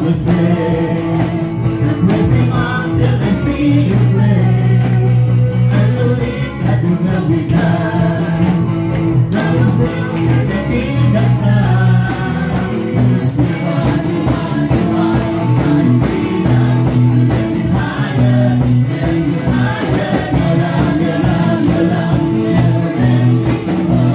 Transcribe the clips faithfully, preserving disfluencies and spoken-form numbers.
will fade. And praise Him until I see Him reign. I believe that you will be kind. Now is still to the kingdom come. Yes, you are, you are, you are my freedom. You get me higher, get me higher. Your love, your love, your love, never ending. Oh, oh,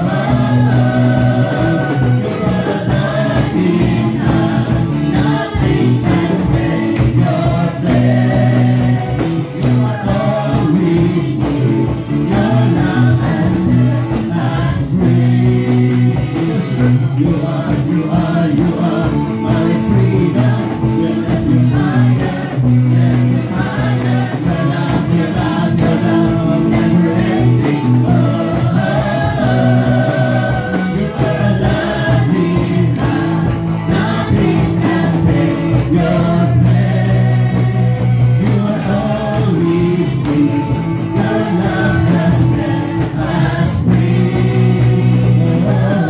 oh. You're gonna love me now. Nothing can take your place. You are all we need. Your love has set us free. You are, you are, you are my freedom. You let me higher, let me higher. Your love, your love, your love, never ending. Oh, oh, oh. You are a loving us. Nothing can take your place. You are all we need. Your love has set us free. Oh,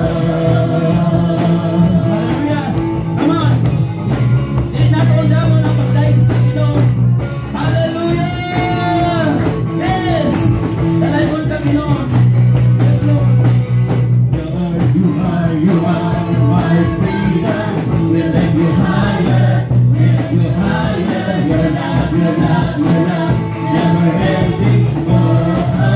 hallelujah. Come on. Hindi na po mo ng pagdaig sa Ginoo. Hallelujah. Yes. Talagon ka Ginoo. Yes, Lord. You are, you are, you are my freedom. We'll let you higher, let you higher. Your love, your love, your love, never ending. Oh, oh, oh.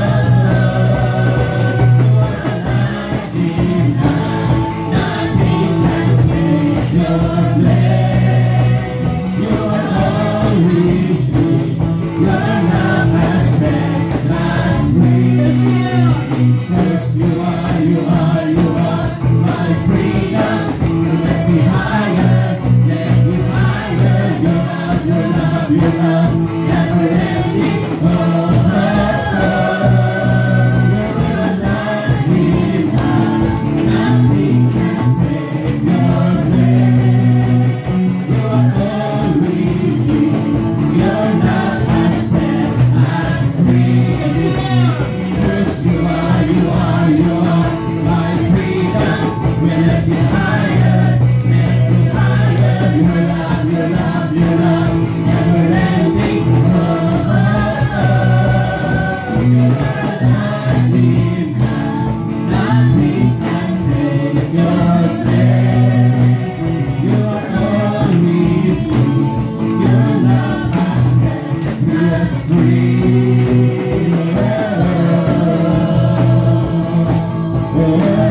You are alive in us. Nothing can take your place. You are all we need. Your love has set us free. Yes, you are. Yes, you are, you are, you are my freedom. You let me higher, let me higher. Your love, your love, your love, never ending. Oh, oh, oh. You're alive in us. Nothing can take your place. You are all we need. Your love has set us free. Yes, you are. Yes, you are, you are, you are my freedom. We let you higher, let you higher. Your love, your love, your love, never ending. Oh, oh, oh. You're alive in us. Nothing can take your place. You are all we need. Your love has set us free. Oh, oh,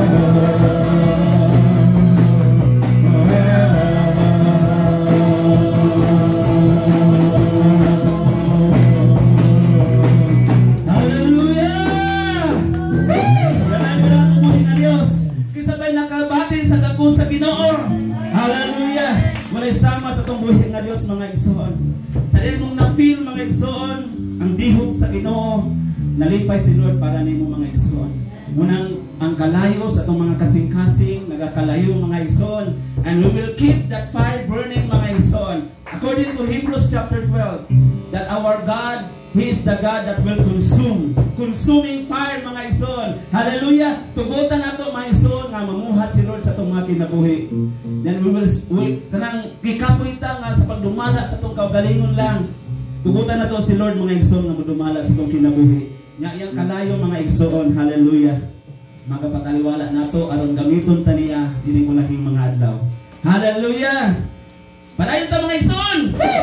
hallelujah! Dalan-dalan ang buhay na Diyos. Kisabay nakabati sa dako sa Ginoo. Hallelujah! Walay sama sa itong buhay na Diyos mga igsoon. Sa din mong na-feel mga igsoon, ang dihog sa Ginoo, nalipay si Lord para nimo mga igsoon. Munang ang kalayo sa itong mga kasing-kasing, nagakalayo mga igsoon, and we will keep that fire burning mga igsoon. According to Hebrews chapter twelve, that our God, He is the God that will consume. Consuming fire mga igsoon. Hallelujah! Tugutan na ito mga igsoon nga mamuhat si Lord sa itong mga kinabuhi. Then we will, we, kanang kikapuita nga sa pagdumala sa itong kaugalingon lang. Tugutan na ito si Lord mga igsoon nga madumala sa itong kinabuhi. Nya iyang kalayo mga igsoon. Hallelujah! Magapataliwala na ito aron gamiton taniya dili mo lahing mga adlaw. Hallelujah! Padayon ta mga igsoon!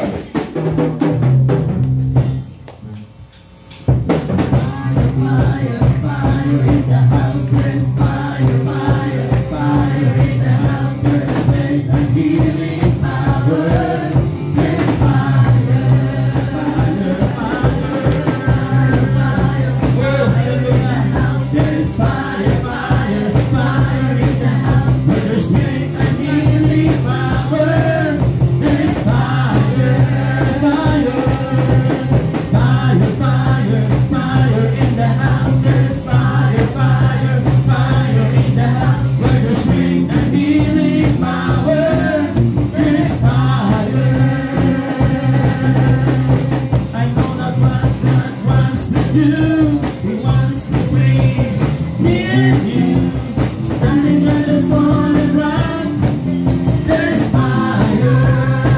Fire, fire in the house, there's fire, fire, fire in the house, there's strength and healing power. There's fire, fire, fire, fire, fire, fire in the house, there's fire, fire, fire in the house, there's strength and healing power. There's fire, fire, fire, fire, fire in the house. There's fire, fire, fire in the house. Where there's strength and healing power. There's fire. I know not what God wants to do. He wants to bring me and you, standing on the solid rock. There's fire.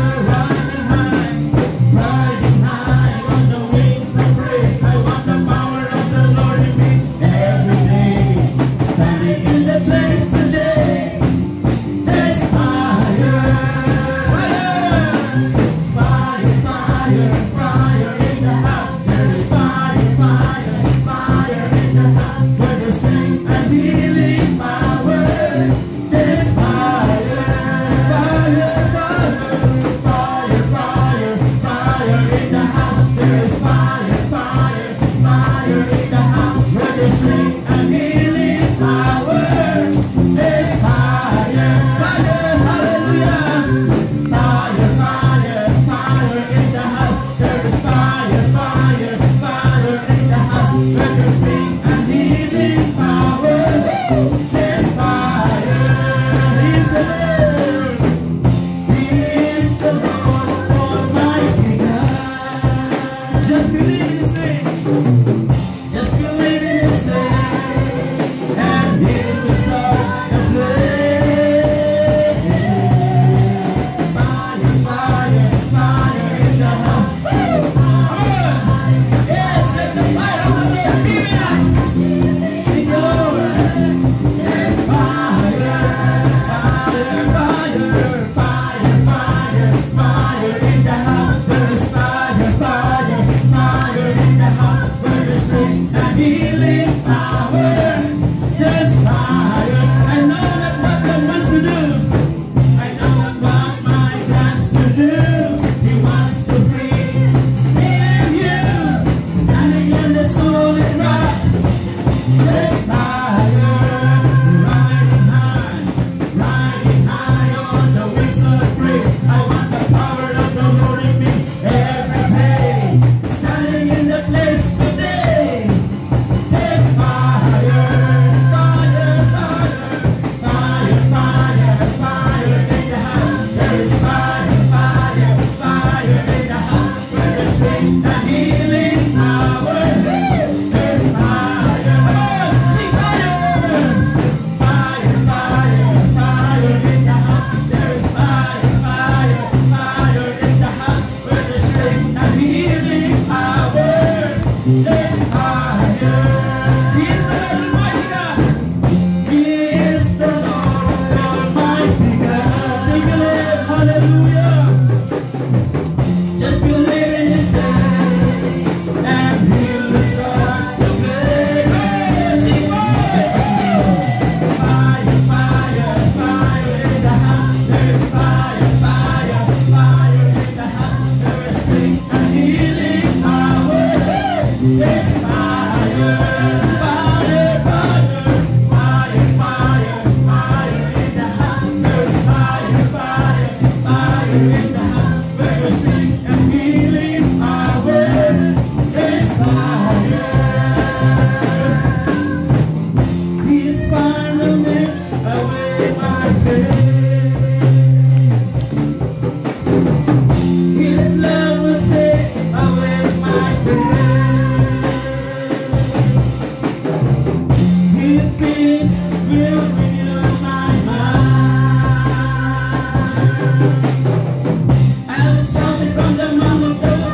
will make away my pain. His love will take away my pain. His peace will renew my mind. I will shout it from the mountain.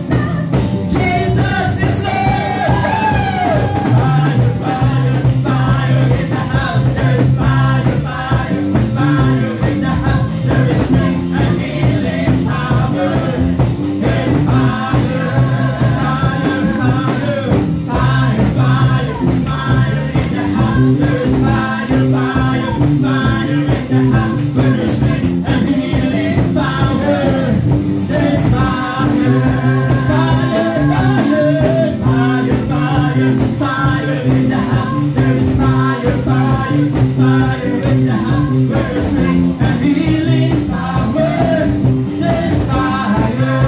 Jesus is Lord. Fire, fire, fire in the house. There is fire, fire, fire in the house. There is strength and healing power. There's fire, fire, fire, fire, fire, fire in the house. There is fire, fire, fire in the house. Where there's strength and healing power. There's fire, fire, fire, fire, fire, fire in the house. There is fire, fire, fire in the house. Where there's strength and healing power. There's fire,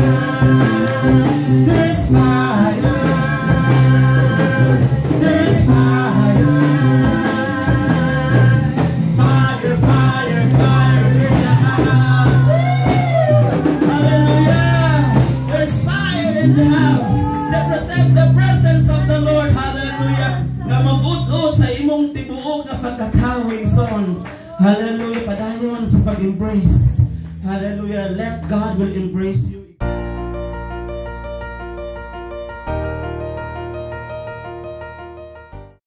there's fire, there's fire, fire, fire, fire in the house. Hallelujah! There's fire in the house. Represent the presence of the Lord. Hallelujah! Nga mag-ut-ut sa imong tibuok na pagkatawing son. Hallelujah! Padayon sa pag-embrace. Hallelujah! Let God will embrace you.